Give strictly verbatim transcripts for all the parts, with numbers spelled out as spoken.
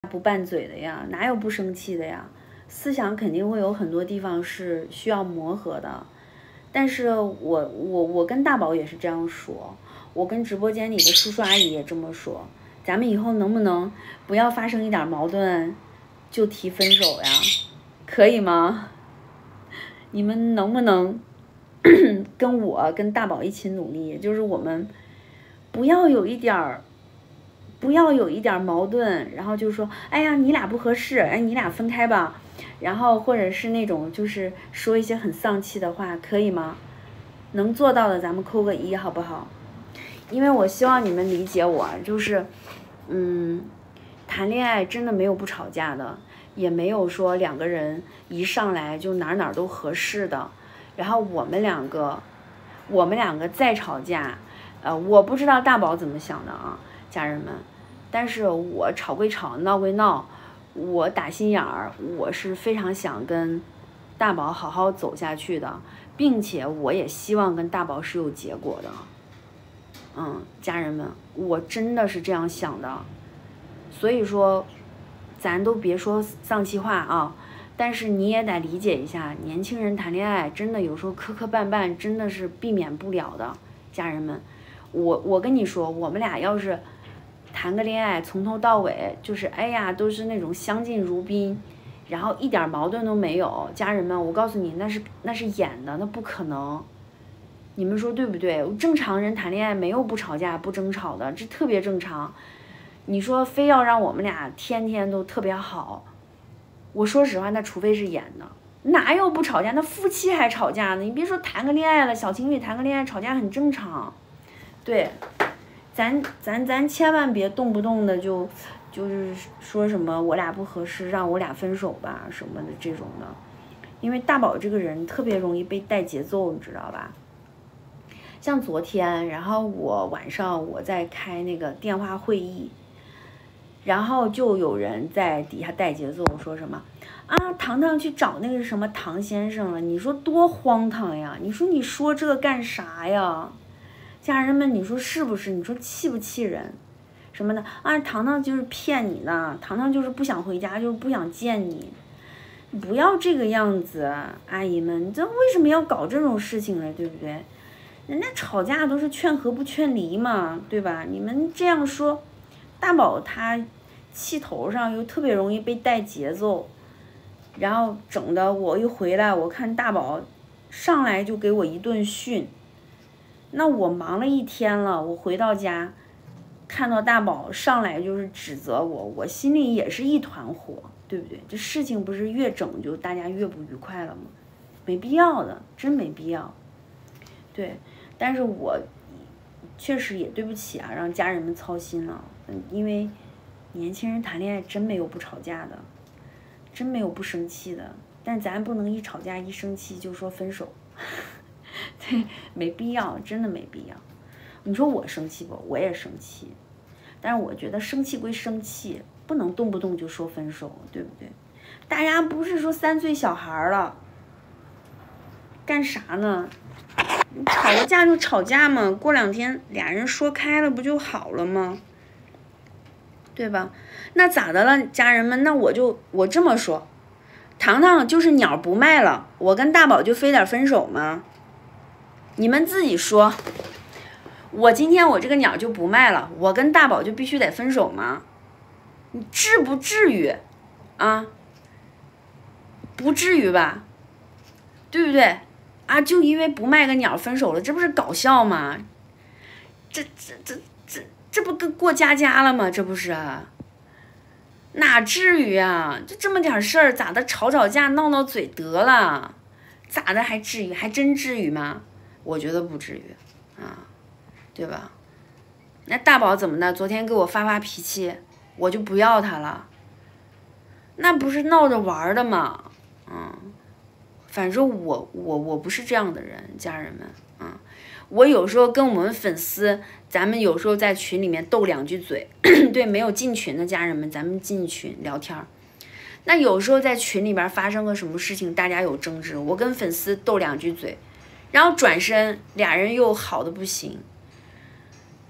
不拌嘴的呀，哪有不生气的呀？思想肯定会有很多地方是需要磨合的。但是我我我跟大宝也是这样说，我跟直播间里的叔叔阿姨也这么说，咱们以后能不能不要发生一点矛盾就提分手呀？可以吗？你们能不能跟我跟大宝一起努力？就是我们不要有一点儿，不要有一点矛盾，然后就说，哎呀，你俩不合适，哎，你俩分开吧。然后或者是那种就是说一些很丧气的话，可以吗？能做到的咱们扣个一好不好？因为我希望你们理解我，就是嗯，谈恋爱真的没有不吵架的，也没有说两个人一上来就哪哪都合适的。然后我们两个我们两个再吵架，呃我不知道大宝怎么想的啊，家人们，但是我吵归吵，闹归闹，我打心眼儿，我是非常想跟大宝好好走下去的，并且我也希望跟大宝是有结果的。嗯，家人们，我真的是这样想的。所以说，咱都别说丧气话啊，但是你也得理解一下，年轻人谈恋爱真的有时候磕磕绊绊，真的是避免不了的。家人们，我我跟你说，我们俩要是谈个恋爱，从头到尾就是哎呀，都是那种相敬如宾，然后一点矛盾都没有。家人们，我告诉你，那是那是演的，那不可能。你们说对不对？正常人谈恋爱没有不吵架不争吵的，这特别正常。你说非要让我们俩天天都特别好，我说实话，那除非是演的，哪有不吵架？那夫妻还吵架呢？你别说谈个恋爱了，小情侣谈个恋爱吵架很正常。对，咱咱咱千万别动不动的就就是说什么我俩不合适，让我俩分手吧什么的这种的，因为大宝这个人特别容易被带节奏，你知道吧？像昨天，然后我晚上我在开那个电话会议，然后就有人在底下带节奏，说什么啊，糖糖去找那个什么唐先生了，你说多荒唐呀！你说你说这干啥呀？家人们，你说是不是？你说气不气人？什么的啊，糖糖就是骗你呢，糖糖就是不想回家，就是不想见你。不要这个样子，阿姨们，你这为什么要搞这种事情呢？对不对？人家吵架都是劝和不劝离嘛，对吧？你们这样说，大宝他气头上又特别容易被带节奏，然后整的我一回来，我看大宝上来就给我一顿训。那我忙了一天了，我回到家看到大宝上来就是指责我，我心里也是一团火，对不对？这事情不是越整就大家越不愉快了吗？没必要的，真没必要。对，但是我确实也对不起啊，让家人们操心了。嗯，因为年轻人谈恋爱真没有不吵架的，真没有不生气的。但咱不能一吵架一生气就说分手，对，没必要，真的没必要。你说我生气不？我也生气，但是我觉得生气归生气，不能动不动就说分手，对不对？大家不是说三岁小孩了，干啥呢？吵个架就吵架嘛，过两天俩人说开了不就好了吗？对吧？那咋的了，家人们？那我就我这么说，糖糖就是鸟不卖了，我跟大宝就非得分手吗？你们自己说，我今天我这个鸟就不卖了，我跟大宝就必须得分手吗？你至不至于啊？不至于吧？对不对？啊，就因为不卖个鸟分手了，这不是搞笑吗？这这这这这不跟过家家了吗？这不是啊？哪至于啊？就这么点事儿，咋的？吵吵架闹闹嘴得了，咋的还至于？还真至于吗？我觉得不至于啊，对吧？那大宝怎么的？昨天给我发发脾气，我就不要他了，那不是闹着玩的吗？嗯。反正我我我不是这样的人，家人们啊，我有时候跟我们粉丝，咱们有时候在群里面斗两句嘴，对，没有进群的家人们，咱们进群聊天。那有时候在群里边发生个什么事情，大家有争执，我跟粉丝斗两句嘴，然后转身俩人又好的不行，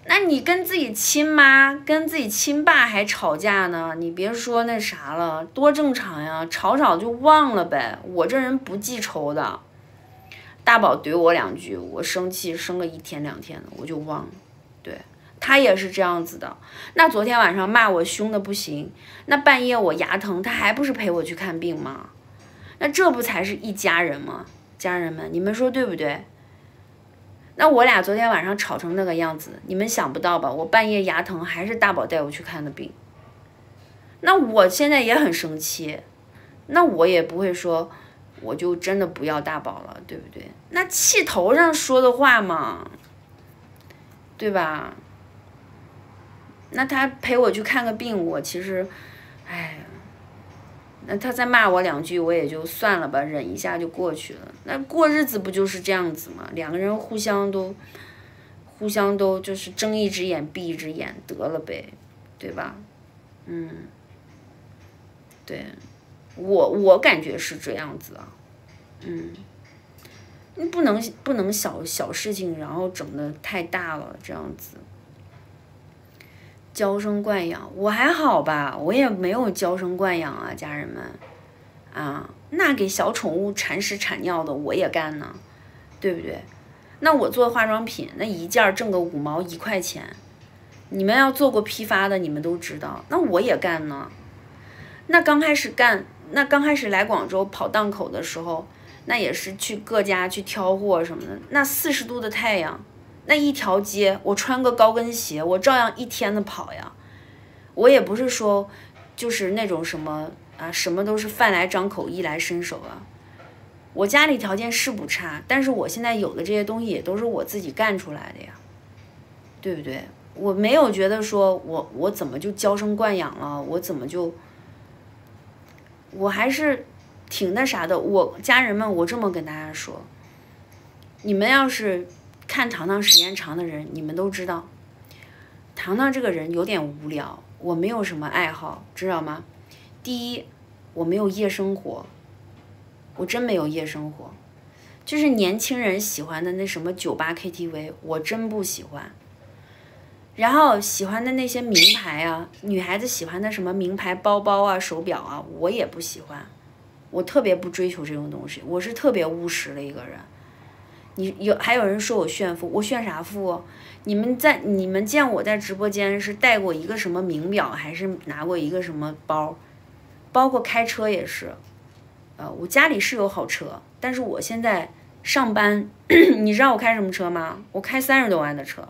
那你跟自己亲妈、跟自己亲爸还吵架呢？你别说那啥了，多正常呀，吵吵就忘了呗。我这人不记仇的。大宝怼我两句，我生气生个一天两天的，我就忘了。对，他也是这样子的。那昨天晚上骂我凶的不行，那半夜我牙疼，他还不是陪我去看病吗？那这不才是一家人吗？家人们，你们说对不对？那我俩昨天晚上吵成那个样子，你们想不到吧？我半夜牙疼，还是大宝带我去看的病。那我现在也很生气，那我也不会说我就真的不要大宝了，对不对？那气头上说的话嘛，对吧？那他陪我去看个病，我其实，哎，那他再骂我两句，我也就算了吧，忍一下就过去了。那过日子不就是这样子吗？两个人互相都，互相都就是睁一只眼闭一只眼得了呗，对吧？嗯，对，我我感觉是这样子啊，嗯，你不能不能小小事情然后整得太大了，这样子。娇生惯养，我还好吧，我也没有娇生惯养啊，家人们，啊，那给小宠物铲屎铲尿的我也干呢，对不对？那我做化妆品，那一件挣个五毛一块钱，你们要做过批发的，你们都知道，那我也干呢。那刚开始干，那刚开始来广州跑档口的时候，那也是去各家去挑货什么的，那四十度的太阳。那一条街，我穿个高跟鞋，我照样一天的跑呀。我也不是说，就是那种什么啊，什么都是饭来张口，衣来伸手啊。我家里条件是不差，但是我现在有的这些东西也都是我自己干出来的呀，对不对？我没有觉得说我我怎么就娇生惯养了，我怎么就，我还是挺那啥的。我家人们，我这么跟大家说，你们要是看糖糖时间长的人，你们都知道，糖糖这个人有点无聊，我没有什么爱好，知道吗？第一，我没有夜生活，我真没有夜生活，就是年轻人喜欢的那什么酒吧 K T V， 我真不喜欢。然后喜欢的那些名牌啊，女孩子喜欢的什么名牌包包啊、手表啊，我也不喜欢，我特别不追求这种东西，我是特别务实的一个人。你有还有人说我炫富，我炫啥富啊？你们在你们见我在直播间是戴过一个什么名表，还是拿过一个什么包？包括开车也是，呃，我家里是有好车，但是我现在上班，你知道我开什么车吗？我开三十多万的车。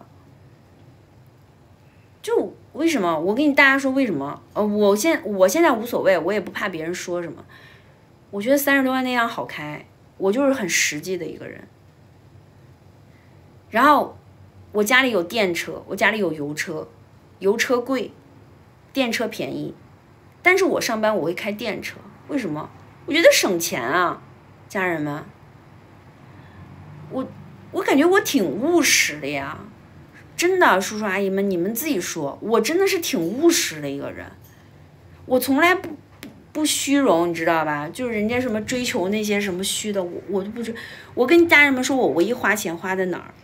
就为什么？我跟你大家说为什么？呃，我现我现在无所谓，我也不怕别人说什么。我觉得三十多万那样好开，我就是很实际的一个人。然后我家里有电车，我家里有油车，油车贵，电车便宜，但是我上班我会开电车，为什么？我觉得省钱啊，家人们，我我感觉我挺务实的呀，真的，叔叔阿姨们，你们自己说，我真的是挺务实的一个人，我从来不不不虚荣，你知道吧？就是人家什么追求那些什么虚的，我我都不知，我跟家人们说我唯一花钱花在哪儿。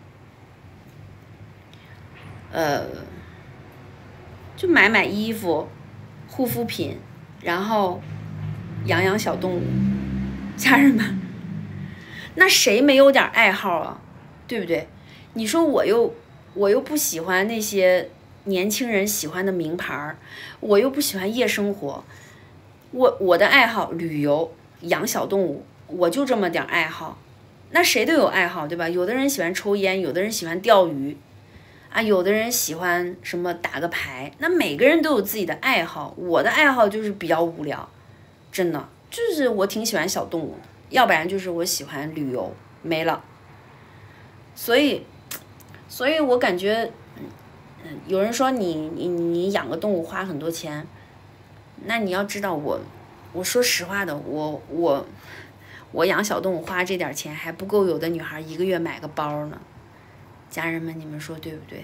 呃，就买买衣服、护肤品，然后养养小动物，家人们，那谁没有点爱好啊？对不对？你说我又我又不喜欢那些年轻人喜欢的名牌，我又不喜欢夜生活，我我的爱好旅游、养小动物，我就这么点爱好。那谁都有爱好，对吧？有的人喜欢抽烟，有的人喜欢钓鱼。啊，有的人喜欢什么打个牌，那每个人都有自己的爱好。我的爱好就是比较无聊，真的，就是我挺喜欢小动物的，要不然就是我喜欢旅游，没了。所以，所以我感觉，嗯，有人说你你你养个动物花很多钱，那你要知道我，我说实话的，我我我养小动物花这点钱还不够有的女孩一个月买个包呢。家人们，你们说对不对？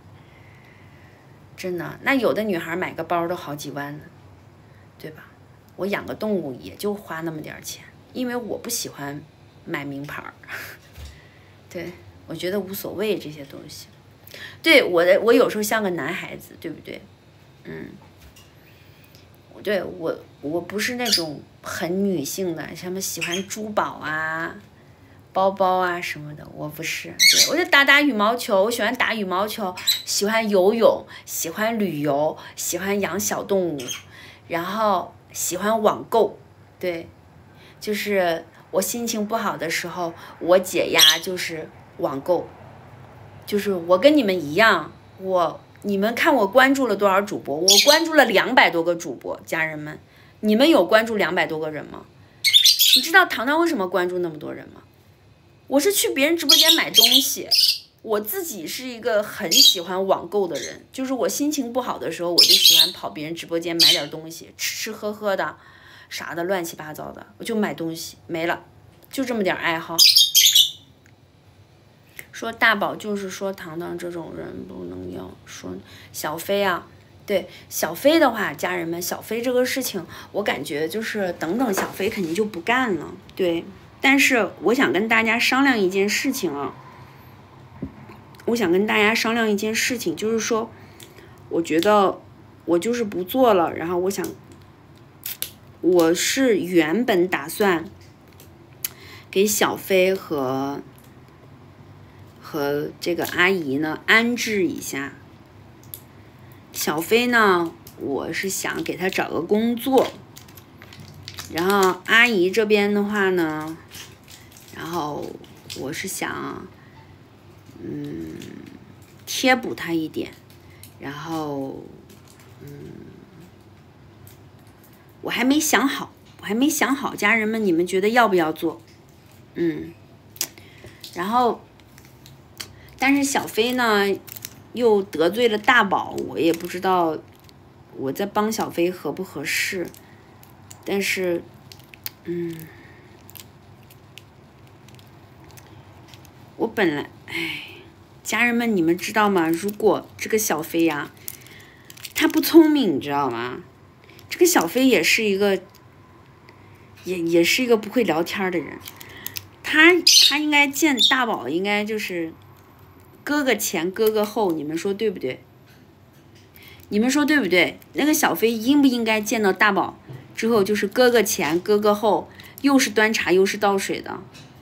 真的，那有的女孩买个包都好几万呢，对吧？我养个动物也就花那么点钱，因为我不喜欢买名牌儿，对，我觉得无所谓这些东西。 对我的，我有时候像个男孩子，对不对？嗯，对我我不是那种很女性的，什么喜欢珠宝啊、包包啊什么的，我不是。对，我就打打羽毛球，我喜欢打羽毛球，喜欢游泳，喜欢旅游，喜欢养小动物，然后喜欢网购。对，就是我心情不好的时候，我解压就是网购。就是我跟你们一样，我你们看我关注了多少主播？我关注了两百多个主播，家人们，你们有关注两百多个人吗？你知道糖糖为什么关注那么多人吗？我是去别人直播间买东西，我自己是一个很喜欢网购的人，就是我心情不好的时候，我就喜欢跑别人直播间买点东西，吃吃喝喝的，啥的乱七八糟的，我就买东西，没了，就这么点爱好。说大宝就是说糖糖这种人不能要，说小飞啊，对小飞的话，家人们，小飞这个事情，我感觉就是等等小飞肯定就不干了，对。但是我想跟大家商量一件事情啊，我想跟大家商量一件事情，就是说，我觉得我就是不做了，然后我想，我是原本打算给小飞和。和这个阿姨呢安置一下，小飞呢，我是想给她找个工作，然后阿姨这边的话呢，然后我是想，嗯，贴补她一点，然后，嗯，我还没想好，我还没想好，家人们，你们觉得要不要做？嗯，然后。但是小飞呢，又得罪了大宝，我也不知道我在帮小飞合不合适。但是，嗯，我本来，哎，家人们，你们知道吗？如果这个小飞呀、啊，他不聪明，你知道吗？这个小飞也是一个，也也是一个不会聊天的人。他他应该见大宝，应该就是。哥哥前哥哥后，你们说对不对？你们说对不对？那个小飞应不应该见到大宝之后，就是哥哥前哥哥后，又是端茶又是倒水的？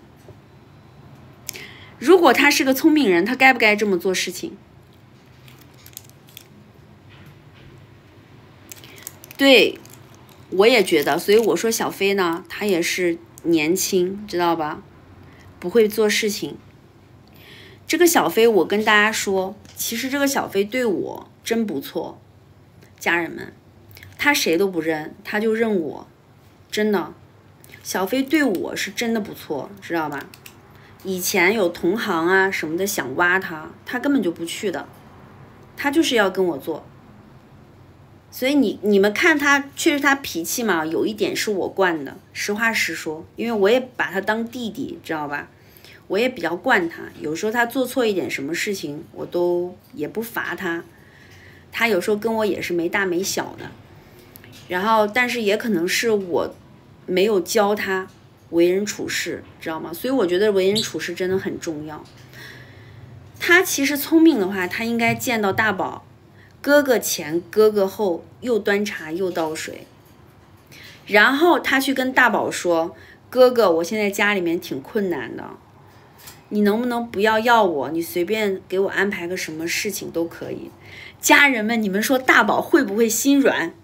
如果他是个聪明人，他该不该这么做事情？对，我也觉得，所以我说小飞呢，他也是年轻，知道吧？不会做事情。这个小飞，我跟大家说，其实这个小飞对我真不错，家人们，他谁都不认，他就认我，真的，小飞对我是真的不错，知道吧？以前有同行啊什么的想挖他，他根本就不去的，他就是要跟我做。所以你你们看他，确实他脾气嘛，有一点是我惯的，实话实说，因为我也把他当弟弟，知道吧？我也比较惯他，有时候他做错一点什么事情，我都也不罚他。他有时候跟我也是没大没小的，然后但是也可能是我没有教他为人处事，知道吗？所以我觉得为人处事真的很重要。他其实聪明的话，他应该见到大宝，哥哥前哥哥后，又端茶又倒水，然后他去跟大宝说：“哥哥，我现在家里面挺困难的。你能不能不要要我？你随便给我安排个什么事情都可以。”家人们，你们说大宝会不会心软？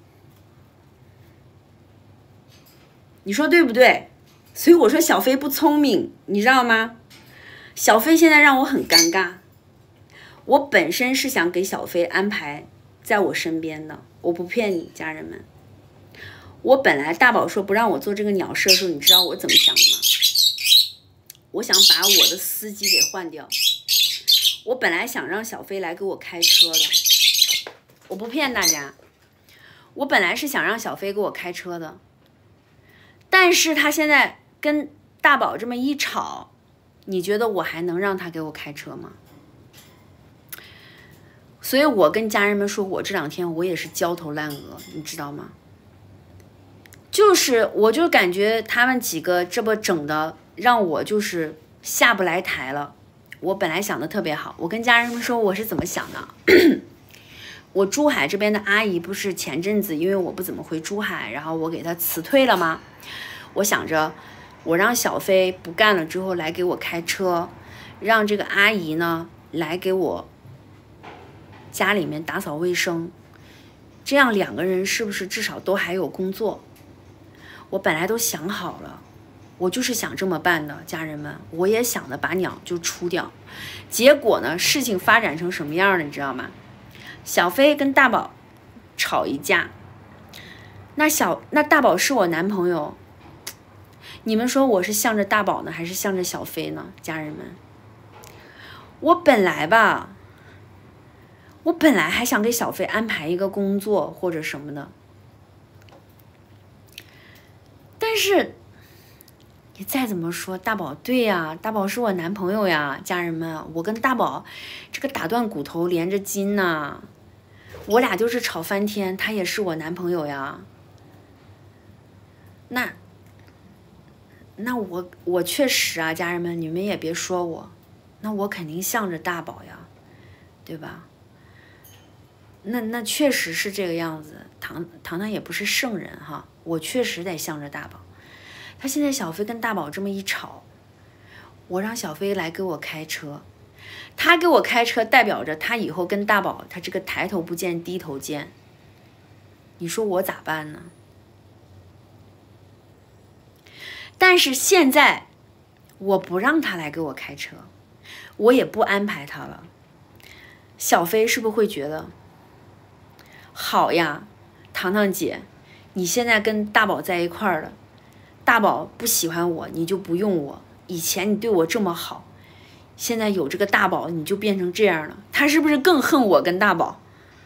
你说对不对？所以我说小飞不聪明，你知道吗？小飞现在让我很尴尬。我本身是想给小飞安排在我身边的，我不骗你，家人们。我本来大宝说不让我做这个鸟事的时候，你知道我怎么想的吗？我想把我的司机给换掉。我本来想让小飞来给我开车的，我不骗大家，我本来是想让小飞给我开车的，但是他现在跟大宝这么一吵，你觉得我还能让他给我开车吗？所以我跟家人们说，我这两天我也是焦头烂额，你知道吗？就是我就感觉他们几个这么整的，让我就是下不来台了。 我本来想的特别好，我跟家人们说我是怎么想的。我珠海这边的阿姨不是前阵子因为我不怎么回珠海，然后我给她辞退了吗？我想着我让小飞不干了之后来给我开车，让这个阿姨呢来给我家里面打扫卫生，这样两个人是不是至少都还有工作？我本来都想好了，我就是想这么办的，家人们，我也想着把鸟就出掉。结果呢，事情发展成什么样了，你知道吗？小飞跟大宝吵一架，那小那大宝是我男朋友，你们说我是向着大宝呢，还是向着小飞呢？家人们，我本来吧，我本来还想给小飞安排一个工作或者什么的，但是你再怎么说，大宝对呀，大宝是我男朋友呀，家人们，我跟大宝这个打断骨头连着筋呐，我俩就是吵翻天，他也是我男朋友呀。那那我我确实啊，家人们，你们也别说我，那我肯定向着大宝呀，对吧？那那确实是这个样子，糖糖糖也不是圣人哈，我确实得向着大宝。他现在小飞跟大宝这么一吵，我让小飞来给我开车，他给我开车代表着他以后跟大宝他这个抬头不见低头见，你说我咋办呢？但是现在我不让他来给我开车，我也不安排他了，小飞是不是会觉得好呀，糖糖姐，你现在跟大宝在一块儿了，大宝不喜欢我，你就不用我，以前你对我这么好，现在有这个大宝你就变成这样了，他是不是更恨我跟大宝？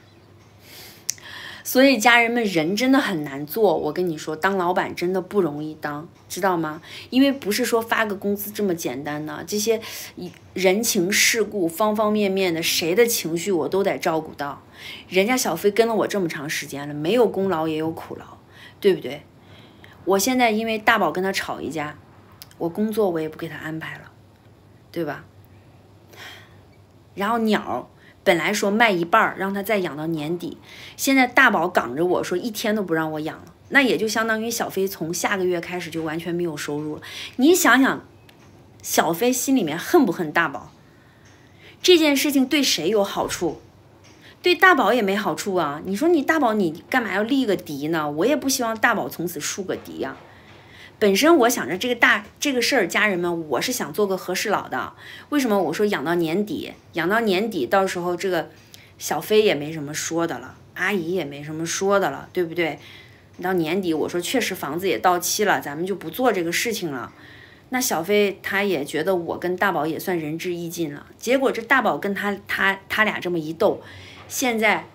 所以家人们，人真的很难做，我跟你说，当老板真的不容易当，知道吗？因为不是说发个工资这么简单的，这些人情世故方方面面的，谁的情绪我都得照顾到。人家小飞跟了我这么长时间了，没有功劳也有苦劳，对不对？我现在因为大宝跟他吵一架，我工作我也不给他安排了，对吧？然后鸟本来说卖一半让他再养到年底，现在大宝赶着我说一天都不让我养了，那也就相当于小飞从下个月开始就完全没有收入了。你想想，小飞心里面恨不恨大宝？这件事情对谁有好处？对大宝也没好处啊！你说你大宝你干嘛要立个敌呢？我也不希望大宝从此树个敌呀、啊。本身我想着这个大这个事儿，家人们，我是想做个和事佬的。为什么我说养到年底？养到年底，到时候这个小飞也没什么说的了，阿姨也没什么说的了，对不对？到年底，我说确实房子也到期了，咱们就不做这个事情了。那小飞他也觉得我跟大宝也算仁至义尽了。结果这大宝跟他他他俩这么一斗，现在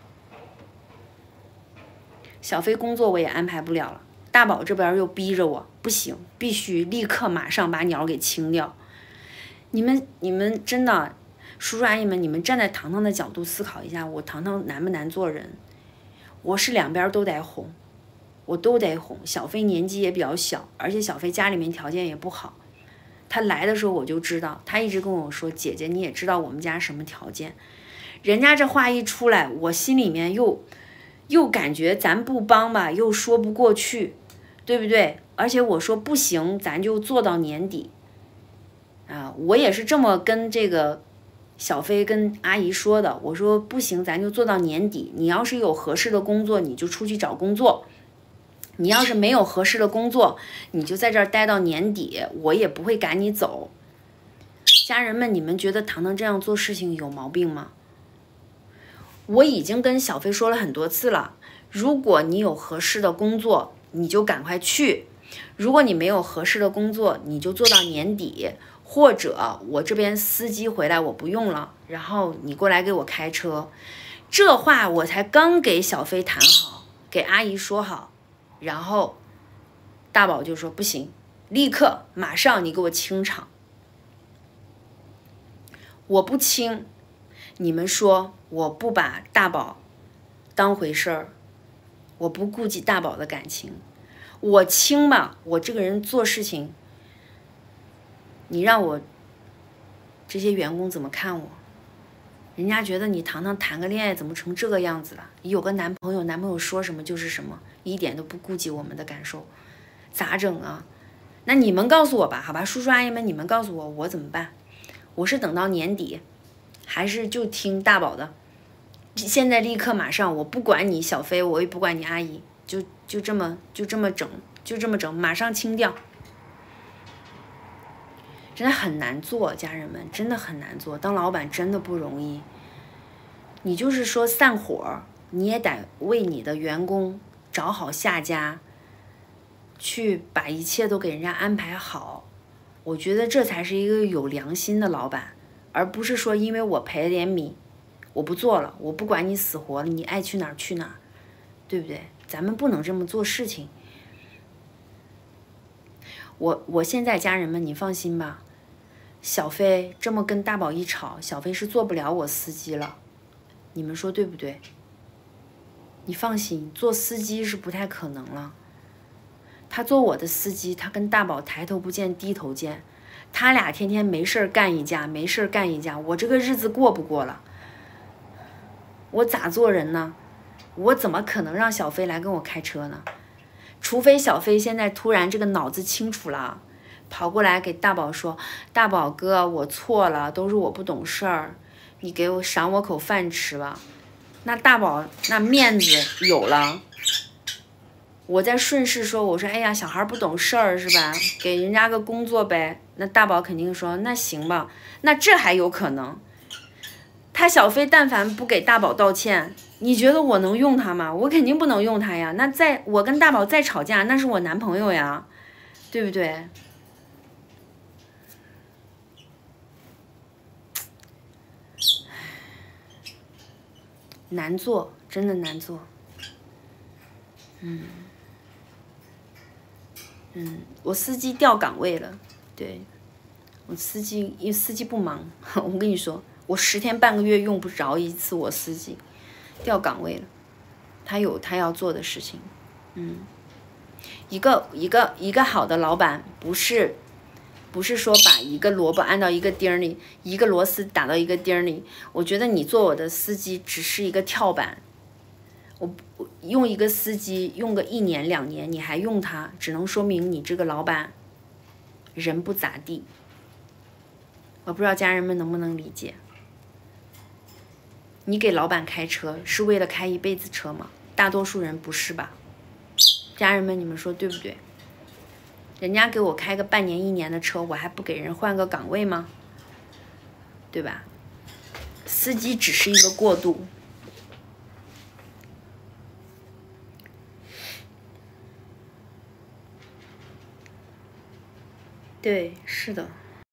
小飞工作我也安排不了了。大宝这边又逼着我，不行，必须立刻马上把鸟给清掉。你们你们真的，叔叔阿姨们，你们站在糖糖的角度思考一下，我糖糖难不难做人？我是两边都得哄，我都得哄。小飞年纪也比较小，而且小飞家里面条件也不好。他来的时候我就知道，他一直跟我说，姐姐你也知道我们家什么条件。人家这话一出来，我心里面又又感觉咱不帮吧，又说不过去，对不对？而且我说不行，咱就做到年底啊！我也是这么跟这个小飞跟阿姨说的，我说不行，咱就做到年底。你要是有合适的工作，你就出去找工作；你要是没有合适的工作，你就在这儿待到年底，我也不会赶你走。家人们，你们觉得糖糖这样做事情有毛病吗？我已经跟小飞说了很多次了，如果你有合适的工作，你就赶快去；如果你没有合适的工作，你就做到年底，或者我这边司机回来我不用了，然后你过来给我开车。这话我才刚给小飞谈好，给阿姨说好，然后大宝就说不行，立刻马上你给我清场。我不清，你们说我不把大宝当回事儿，我不顾及大宝的感情，我清吧，我这个人做事情，你让我这些员工怎么看我？人家觉得你堂堂谈个恋爱怎么成这个样子了？你有个男朋友，男朋友说什么就是什么，一点都不顾及我们的感受，咋整啊？那你们告诉我吧，好吧，叔叔阿姨们，你们告诉我，我怎么办？我是等到年底，还是就听大宝的？现在立刻马上，我不管你小飞，我也不管你阿姨，就就这么就这么整，就这么整，马上清掉。真的很难做，家人们，真的很难做。当老板真的不容易。你就是说散伙，你也得为你的员工找好下家，去把一切都给人家安排好。我觉得这才是一个有良心的老板，而不是说因为我赔了点米，我不做了，我不管你死活了，你爱去哪儿去哪儿，对不对？咱们不能这么做事情。我我现在家人们，你放心吧。小飞这么跟大宝一吵，小飞是做不了我司机了，你们说对不对？你放心，做司机是不太可能了。他做我的司机，他跟大宝抬头不见低头见，他俩天天没事干一架，没事干一架，我这个日子过不过了？我咋做人呢？我怎么可能让小飞来跟我开车呢？除非小飞现在突然这个脑子清楚了，跑过来给大宝说：“大宝哥，我错了，都是我不懂事儿，你给我赏我口饭吃吧。”那大宝那面子有了，我再顺势说：“我说，哎呀，小孩不懂事儿是吧？给人家个工作呗。”那大宝肯定说：“那行吧。”那这还有可能？他小飞但凡不给大宝道歉，你觉得我能用他吗？我肯定不能用他呀。那再我跟大宝再吵架，那是我男朋友呀，对不对？难做，真的难做。嗯嗯，我司机调岗位了，对，我司机因为司机不忙，我跟你说，我十天半个月用不着一次我司机，调岗位了，他有他要做的事情。嗯，一个一个一个好的老板不是。不是说把一个萝卜按到一个钉里，一个螺丝打到一个钉里。我觉得你做我的司机只是一个跳板。我用一个司机用个一年两年，你还用他，只能说明你这个老板人不咋地。我不知道家人们能不能理解。你给老板开车是为了开一辈子车吗？大多数人不是吧？家人们，你们说对不对？人家给我开个半年一年的车，我还不给人换个岗位吗？对吧？司机只是一个过渡。对，是的。